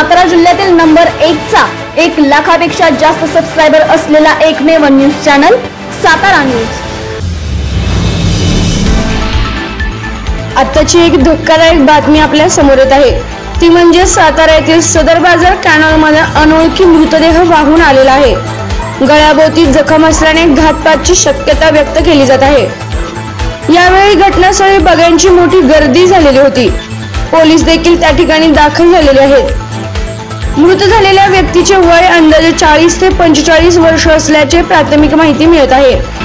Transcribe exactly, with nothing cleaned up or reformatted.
सातारा जिल्ह्यातील नंबर एक चा एक लाखापेक्षा जास्त सबस्क्रायबर असलेला एकमेव न्यूज चॅनल सातारा न्यूज। आताची एक धक्कादायक बातमी आपल्या समोर येत आहे, ती म्हणजे सातारा येथील सदर बाजार कॅनलमध्ये अनोळखी मृतदेह वाहून आलेला आहे। गळ्याभोवती जखम असल्याने घातपातची शक्यता व्यक्त केली जात आहे। यावेळी घटनास्थळी बघ्यांची मोठी गर्दी झालेली होती। पोलीस देखील त्या ठिकाणी दाखल झालेले आहेत। मृत झालेल्या व्यक्तीचे वय अंदाजे चाळीस ते पंचेचाळीस वर्ष असल्याचे प्राथमिक माहिती मिळत आहे।